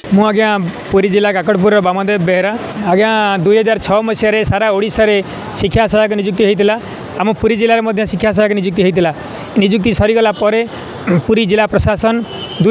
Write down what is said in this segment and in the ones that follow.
मु आज्ञा पुरी जिला काकड़पुर बामदेव बेहरा आज्ञा 2006 मसीह सारा ओडिशा रे शिक्षा सहायक नियुक्ति होता आम पुरी जिले में शिक्षा सहायक नियुक्ति होता नियुक्ति सरीगला पुरी जिला प्रशासन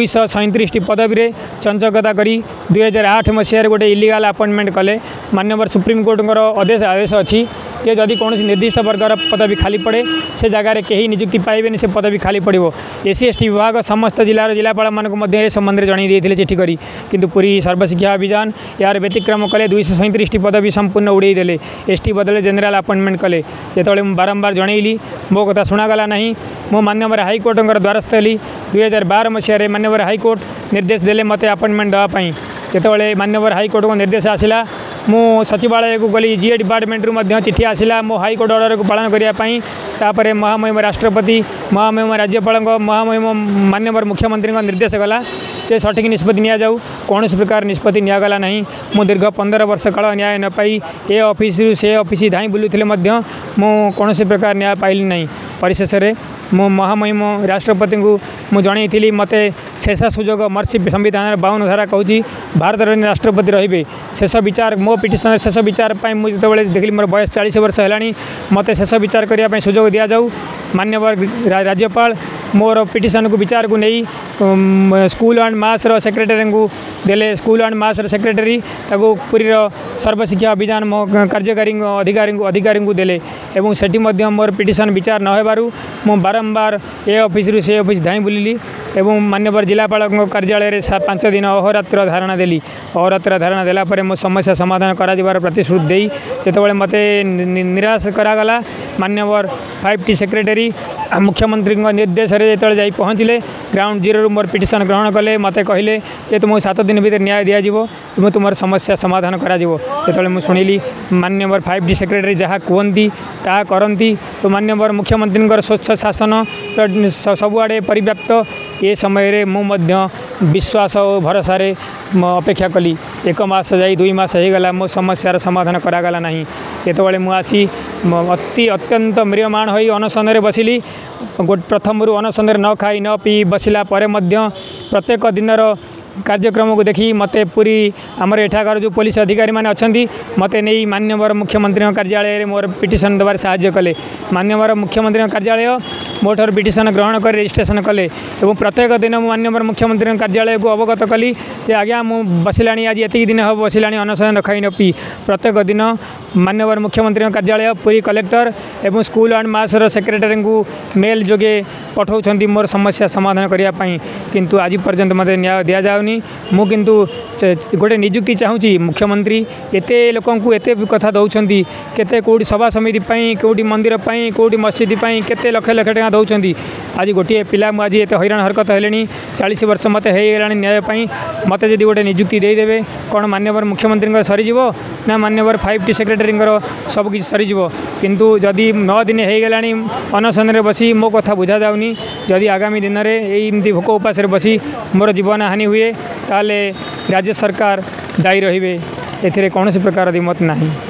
237 पदवी रे चंचकता करी 2008 मसीह गोटे इलीगल अपॉइंटमेंट कले माननीय सुप्रीम कोर्ट आदेश अच्छी कि जदि कौन निर्दिष्ट वर्गर पदवी खाली पड़े से जगार कहीं नियुक्ति पाइबे से पदवी खाली पड़ो SC/ST विभाग समस्त जिलार जिलापाल मानक ए संबंध में जनई चिठी करी किंतु पूरी सर्वशिक्षा अभियान यार व्यतिक्रम कले 237 पदवी संपूर्ण उड़े देले ST बदले जेनेल अपॉइंटमेंट कले जो बारंबार जनइली मो कथा शुणागला नहीं मो माननीय हाईकोर्ट द्वारस्थ हली 2012 मसीह माननीय हाईकोर्ट निर्देश देले मते अपॉइंटमेंट देवाई जो माननीय हाईकोर्ट को निर्देश आसला मु सचिवालय को गली GA डिपार्टमेंट रु चिठी आसला मो हाईकोर्ट ऑर्डर को पालन करने महामहिम राष्ट्रपति महामहिम राज्यपाल महामहिम माननीय मुख्यमंत्री निर्देश गला जे सठिक निष्पत्ति नि जाऊ कौन प्रकार निष्पत्ति निगला ना मु दीर्घ 15 वर्ष काल न्याय न पाई ए ऑफिस से ऑफिस धाई बुलूले मु कौन प्रकार न्याय पाइली ना परिशेष में मो महामहिम राष्ट्रपति को मु जनई मते शेष सुजोग मर्सी संविधान 52 धारा कहूँ भारत राष्ट्रपति रे शेष विचार मो पिटिशन शेष विचार मुझे जो देखली मोर बयस 40 वर्ष है मते शेष विचार करने सुजोग दि जाऊ माननीय राज्यपाल मोर पिटिशन को विचार को नहीं स्कूल एंड मास सेक्रेटरी को देले स्कूल एंड मास सेक्रेटरी ताको पुरी सर्वशिक्षा अभियान मो कार्यकारी अधिकारी को देले एवं सेठी मध्य मोर पिटिशन विचार न होबारु मो बारंबार ए ऑफिस रु से ऑफिस धाई बुलिली एवं माननीय जिलापाल कार्यालय 5 दिन अहोरात्र धारणा देली अहोरात्र धारणा देला परे मो समस्या समाधान करा प्रतिश्रुति देई जेतबेले मते निराश करागला माननीय 5T सेक्रेटरी मुख्यमंत्री निर्देश जो जाई पहुँचले ग्राउंड जीरो रू मोर पिटिशन ग्रहण कले मते कहले कि तुमको 7 दिन भीतर न्याय दिया एवं तुम समस्या समाधान करा जो मुझे शुणिली माननीय 5T सेक्रेटरी जहाँ कहती ता करती तो माननीय मुख्यमंत्री स्वच्छ शासन सबुआड़े परिव्याप्त ये समय मु विश्वास और भरोसा अपेक्षा कली 1 मास जाई 2 मास होगला मो समस्यार समाधान करागला ना ये मुसी अत्यंत म्रियमाण हो अनशन बसिली प्रथम अनशन न खाई न पी बसला प्रत्येक दिनर कार्यक्रम को देखी मते पूरी आमर एठाकार जो पुलिस अधिकारी माने अछंती मते नहीं माननीय मुख्यमंत्री कार्यालय मोर पिटिशन देवार साहाय्य कले माननीय मुख्यमंत्री कार्यालय मोटर पिटिशन ग्रहण कर रजिस्ट्रेशन कले एवं प्रत्येक दिन माननीय मुख्यमंत्री कार्यालय को अवगत कली जे आज्ञा मु बसिला आज एति दिन हम बसिला अनशन न खाई न पी प्रत्येक दिन माननीय मुख्यमंत्री कार्यालय पूरी कलेक्टर एवं स्कूल एंड मास सेक्रेटरी को मेल जोगे पठाउछंती मोर समस्या समाधान करने किंतु आज पर्यंत मते न्याय दिया जाउनी मु किंतु गोटे नियुक्ति चाहूँगी मुख्यमंत्री एते लोक एते कथा दौरान केते कौटी सभा समिति कौटी मंदिर कौटी मस्जिद केते लक्ष लक्ष टका दौरान आज गोटे पिला आज एत हैरान हरकत है 40 वर्ष मत होगा न्याय मत जब गोटे नियुक्ति देदेवे कौन माननीय मुख्यमंत्री सरीज ना माननीय 5T सेक्रेटरी सबकि सरीज किंतु जदि 9 दिन होगा अनशन बसी मो कथा बुझा जाऊनी जदि आगामी दिन में यही भोक उपास बसी मोर जीवन हानि हुए ताले राज्य सरकार दायी रहिबे एथिरे कौन प्रकार दिमत नहीं।